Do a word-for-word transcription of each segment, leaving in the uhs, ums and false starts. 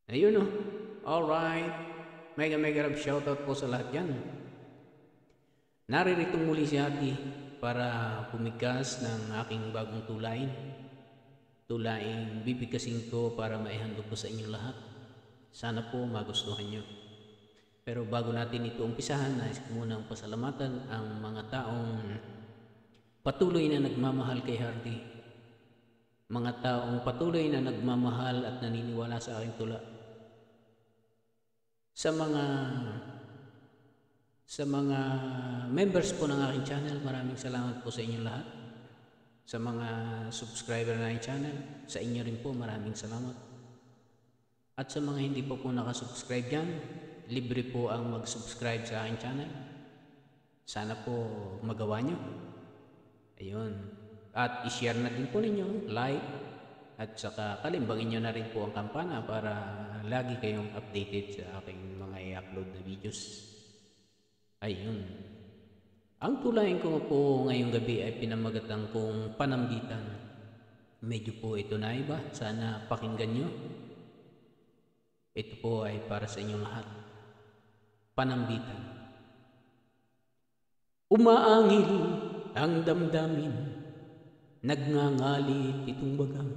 Ayun oh. Alright. Mega mega love shoutout po sa lahat yan. Naririto muli si Ati para pumigkas ng aking bagong tulain. Tulaing bibigkasin ko para maihandog ko sa inyong lahat. Sana po magustuhan nyo. Pero bago natin ito umpisahan, nais ko munang pasalamatan ang mga taong patuloy na nagmamahal kay Hardy. Mga taong patuloy na nagmamahal at naniniwala sa aking tula. Sa mga sa mga members po ng aking channel, maraming salamat po sa inyong lahat. Sa mga subscriber na aking channel, sa inyo rin po maraming salamat. At sa mga hindi po po nakasubscribe dyan, libre po ang mag-subscribe sa aking channel. Sana po magawa nyo. Ayun. At i-share na din po ninyo, like, at saka kalimbangin nyo na rin po ang kampana para lagi kayong updated sa aking mga i-upload na videos. Ayun. Ang tulayin ko po ngayong gabi ay pinamagatang kong panambitan. Medyo po ito na iba. Sana pakinggan nyo. Ito po ay para sa inyong lahat. Panambitan. Umaangil ang damdamin, nagngangalit itong bagang.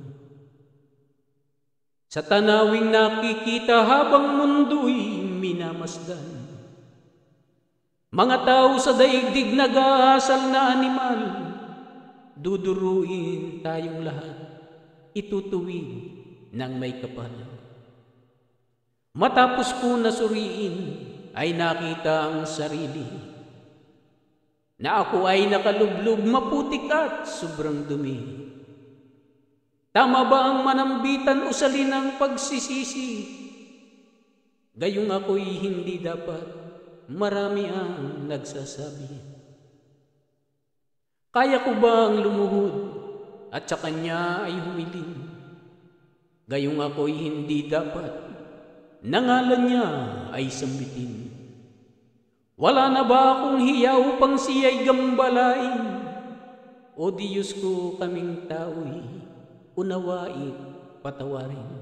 Sa tanawing nakikita habang mundo'y minamasdan, mga tao sa daigdig nag-aasal na animal, duduruin tayong lahat, itutuwid ng may kapal. Matapos ko nasuriin ay nakita ang sarili, na ako ay nakalublog, maputik at sobrang dumi. Tama ba ang manambitan o salin ang pagsisisi? Gayong ako'y hindi dapat, marami ang nagsasabi. Kaya ko bang lumuhod at sa kanya ay humiling? Gayong ako'y hindi dapat, nangalan niya ay sambitin. Wala na ba akong hiya upang siya'y gambalain? O Diyos ko, kaming tao'y unawain, patawarin.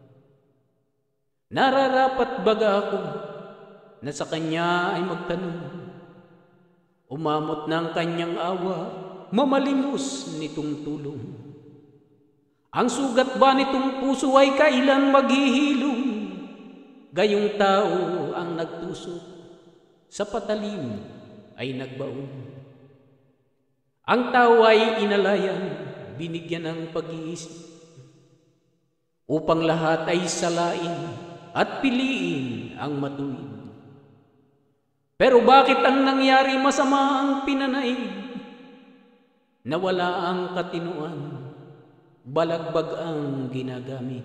Nararapat baga ako na sa kanya ay magtanong, umamot ng kanyang awa, mamalimos nitong tulong. Ang sugat ba nitong puso ay kailan maghihilom? Gayong tao ang nagtusok, sa patalim ay nagbaon. Ang tao ay inalayan, binigyan ng pag-iisip, upang lahat ay salain at piliin ang matuwid. Pero bakit ang nangyari masama ang pinanaig? Nawala ang katinuan, balagbag ang ginagamit.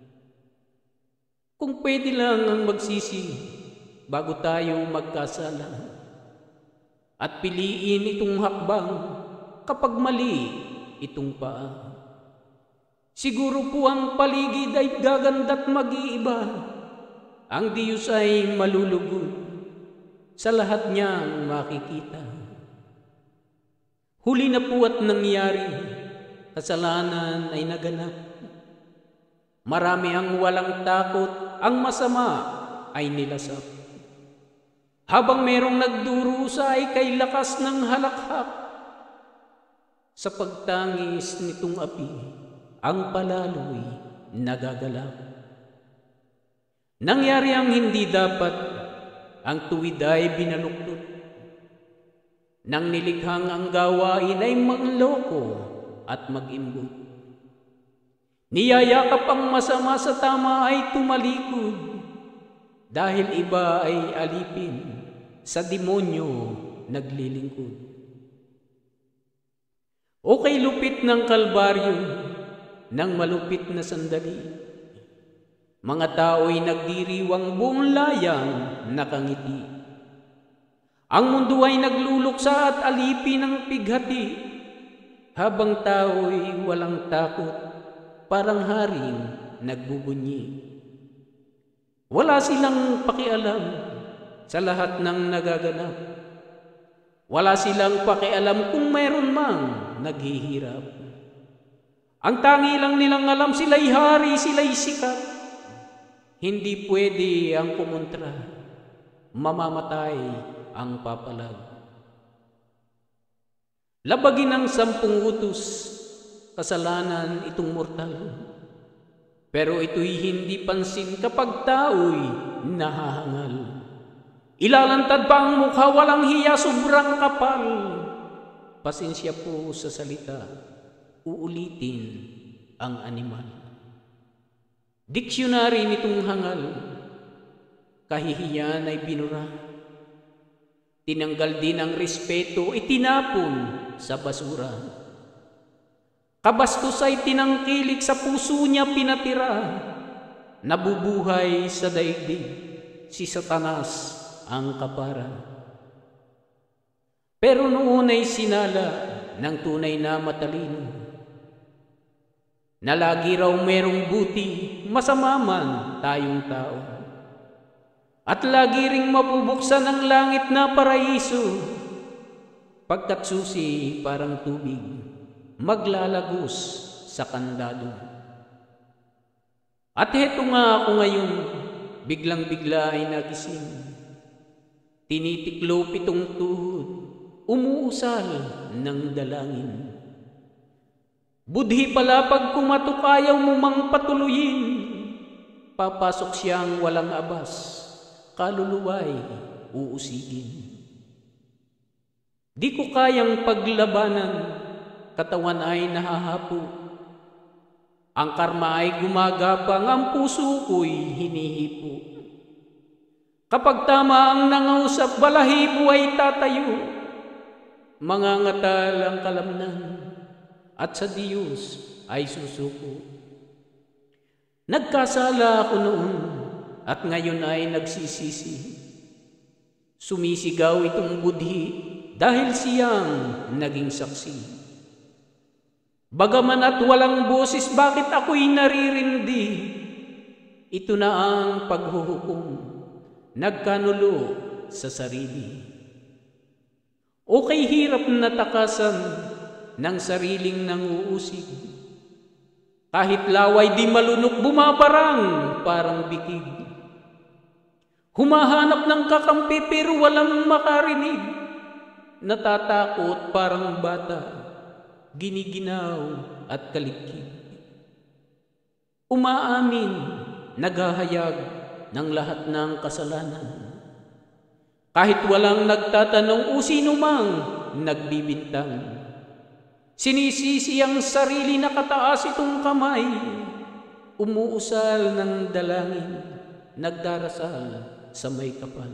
Kung pwede lang ang magsisi bago tayo magkasala, at piliin itong hakbang kapag mali itong paa. Siguro po ang paligid ay gaganda't mag-iiba, ang Diyos ay malulugod sa lahat niyang makikita. Huli na po at nangyari, kasalanan ay naganap. Marami ang walang takot, ang masama ay nilasap. Habang merong nagdurusa ay kay lakas ng halakhak, sa pagtangis nitong api, ang palalo'y nagagalak. Nangyari ang hindi dapat, ang tuwid ay binaluktot. Nang nilikhang ang gawain ay mangloko at mag-imbot. Niyayakap ang masama sa tama ay tumalikod, dahil iba ay alipin, sa demonyo naglilingkod. O kay lupit ng Kalbaryo, ng malupit na sandali, mga tao'y nagdiriwang buong layang nakangiti. Ang mundo ay nagluluksa at alipin ng pighati, habang tao'y walang takot, parang haring nagbubunyi. Wala silang pakialam sa lahat ng nagaganap. Wala silang pakialam kung mayroon mang naghihirap. Ang tangi lang nilang alam, sila'y hari, sila'y sikat. Hindi pwede ang kumontra, mamamatay ang papalag. Labagin ng sampung utos, kasalanan itong mortal. Pero ito'y hindi pansin kapag tao'y nahahangal. Ilalantad pa ang mukha, walang hiya, sobrang kapal. Pasensya po sa salita, uulitin ang animal. Diksyonary nitong hangal, kahihiyan ay binura. Tinanggal din ang respeto, itinapon sa basura. Kabastos ay tinangkilik, sa puso niya pinatira. Nabubuhay sa daigdig, si Satanas ang kapara. Pero noon ay sinala ng tunay na matalino, na lagi raw merong buti, masama man tayong tao. At lagi ring mabubuksan ang langit na paraiso, pagkat susi parang tubig, maglalagos sa kandado. At heto nga ako ngayon, biglang-bigla ay nagising. Tinitiklo pitong tuhod, umuusal ng dalangin. Budhi pala pag kumatok, ayaw mo mang patuluyin. Papasok siyang walang abas, kaluluway uusigin. Di ko kayang paglabanan, katawan ay nahahapo. Ang karma ay gumagapang, ang puso ko'y hinihipo. Kapag tama ang nangausap, balahibo ay tatayo. Mangangatal ang kalamnan, at sa Diyos ay susuko. Nagkasala ako noon, at ngayon ay nagsisisi. Sumisigaw itong budhi, dahil siyang naging saksi. Bagaman at walang boses, bakit ako'y naririndi? Ito na ang paghuhukom, nagkanulo sa sarili. Okay, hirap na takasan ng sariling nanguusig. Kahit laway di malunok, bumabarang parang bikig. Humahanap ng kakampi pero walang makarinig. Natatakot parang bata, giniginaw at kalikig. Umaamin, naghahayag ng lahat ng kasalanan. Kahit walang nagtatanong o sino mang nagbibintang. Sinisisi ang sarili, na kataas itong kamay. Umuusal ng dalangin, nagdarasal sa may kapal.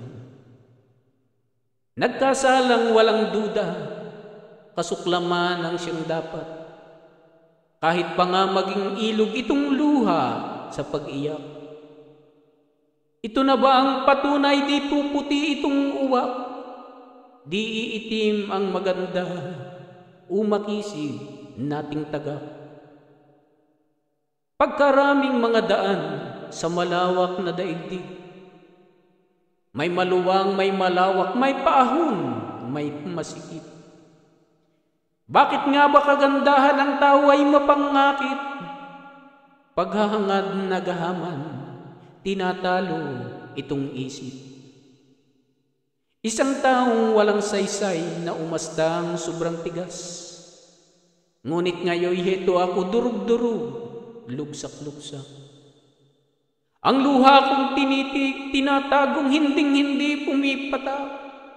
Nagkasalang walang duda, kasuklaman ang siyang dapat. Kahit pa nga maging ilog itong luha sa pag-iyak. Ito na ba ang patunay, di puputi itong uwak? Di iitim ang maganda, umakisig nating tagak. Pagkaraming mga daan sa malawak na daigdig, may maluwang, may malawak, may paahon, may masikip. Bakit nga ba kagandahan ang tao ay mapangakit? Paghahangad na gahaman, tinatalo itong isip. Isang taong walang saysay na umastang sobrang tigas. Ngunit ngayon heto ako, durug-durug, lugsak-lugsak. Ang luha kong tinitik, tinatagong hinding-hindi pumipatak.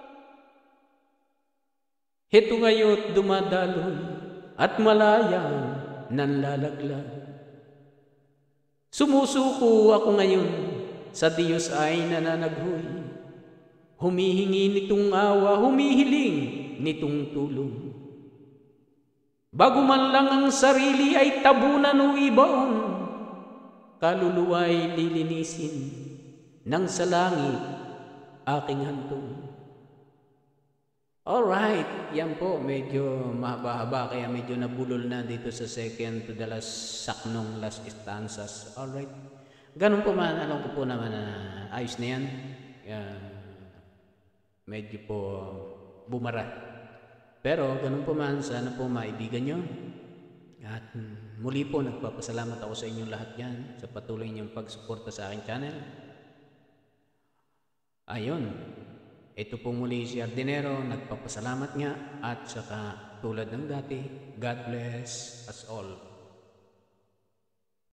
Heto ngayon dumadaloy at malayang nanlalaglag. Sumusuko ako ngayon, sa Diyos ay nananaghoy. Humihingi nitong awa, humihiling nitong tulong. Bago man lang ang sarili ay tabunan o ibaon, kaluluwa'y lilinisin ng sa langit aking hantong. Alright, yan po, medyo mahaba-haba, kaya medyo nabulol na dito sa second to the last saknong last stanzas. Alright, ganun po man, alam ko po naman na ayos na yan. Uh, medyo po bumara. Pero ganun po man, sana po maibigan nyo At mm, muli po nagpapasalamat ako sa inyong lahat dyan sa patuloy niyong pagsuporta sa aking channel. Ayun, ito po muli si Ardinero, nagpapasalamat nga at saka tulad ng dati, God bless us all.